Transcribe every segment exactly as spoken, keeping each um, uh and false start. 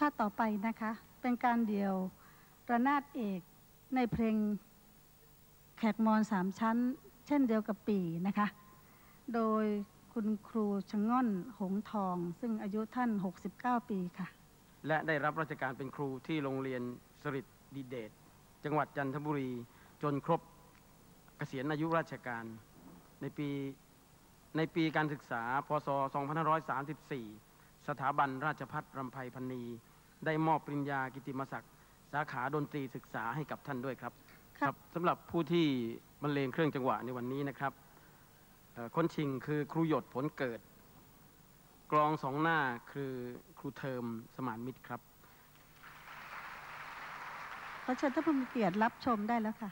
าต่อไปนะคะเป็นการเดี่ยวระนาดเอกในเพลงแขกมอญสามชั้นเช่นเดียวกับปีนะคะโดยคุณครูชะง่อนหงทองซึ่งอายุท่านหกสิบเก้าปีค่ะและได้รับราชการเป็นครูที่โรงเรียนสฤษฎิเดชจังหวัดจันทบุรีจนครบเกษียณอายุราชการในปีในปีการศึกษาพ.ศ. สองพันห้าร้อยสามสิบสี่ สถาบันราชภัฏรำไพพรรณีได้มอบปริญญากิตติมศักดิ์สาขาดนตรีศึกษาให้กับท่านด้วยครับครับสำหรับผู้ที่บรรเลงเครื่องจังหวะในวันนี้นะครับคนชิงคือครูหยดผลเกิดกลองสองหน้าคือครูเทอมสมานมิตรครับขอเชิญท่านผู้มีเกียรติรับชมได้แล้วค่ะ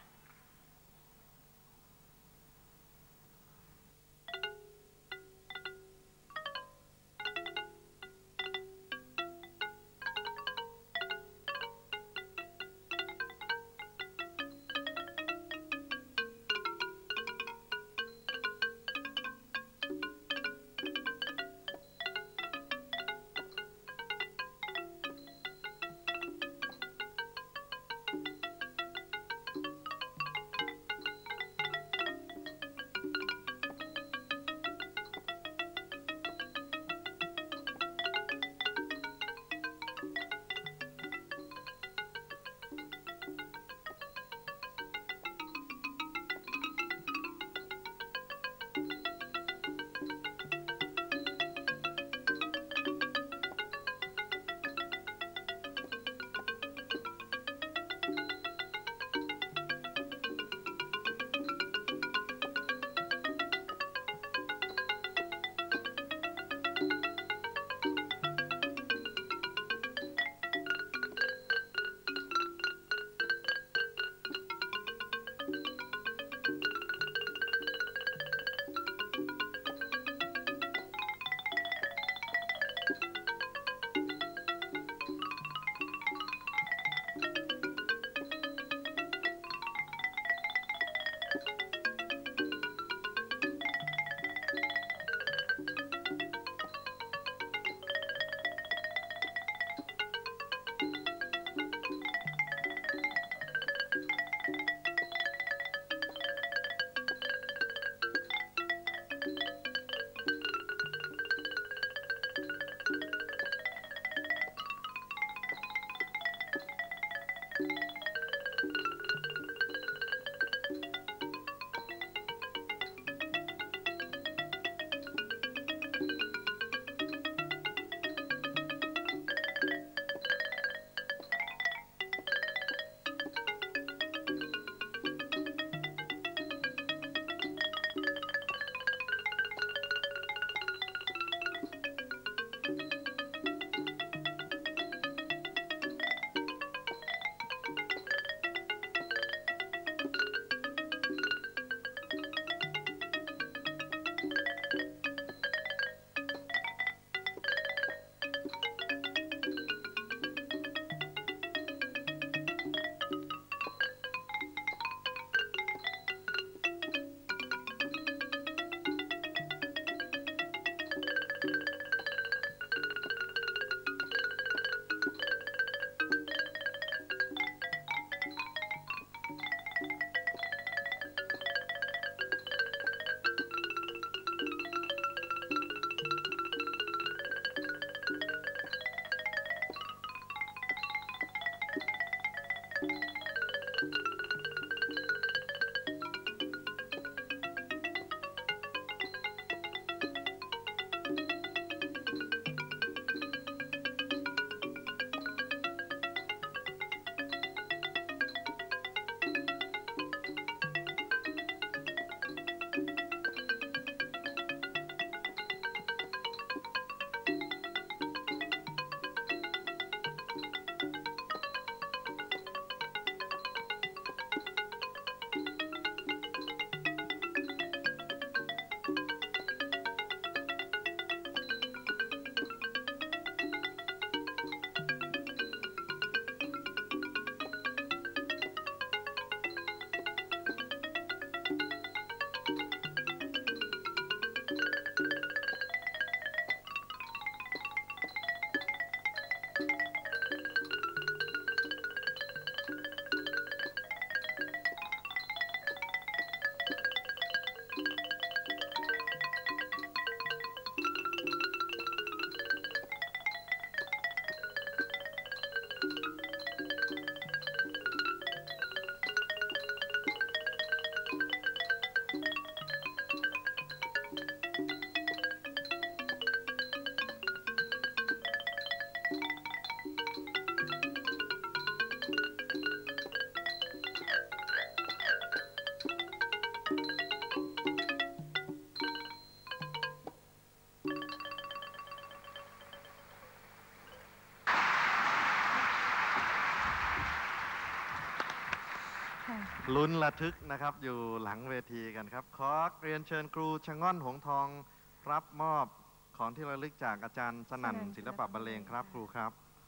ลุ้นระทึกนะครับอยู่หลังเวทีกันครับขอเรียนเชิญครูชะง่อนหงทองรับมอบของที่ระลึกจากอาจารย์สนั่นศิลปะบรรเลงครับครูครับ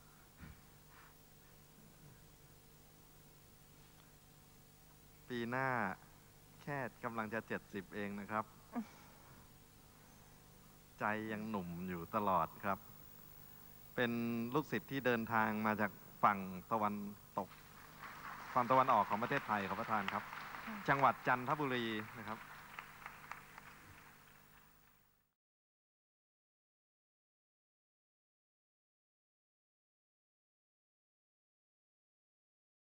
ปีหน้าแค่กำลังจะเจ็ดสิบเองนะครับ ใจยังหนุ่มอยู่ตลอดครับเป็นลูกศิษย์ที่เดินทางมาจากฝั่งตะวันตกฝั่งตะวันออกของประเทศไทยขอประทานครับจังหวัดจันทบุรีนะครับ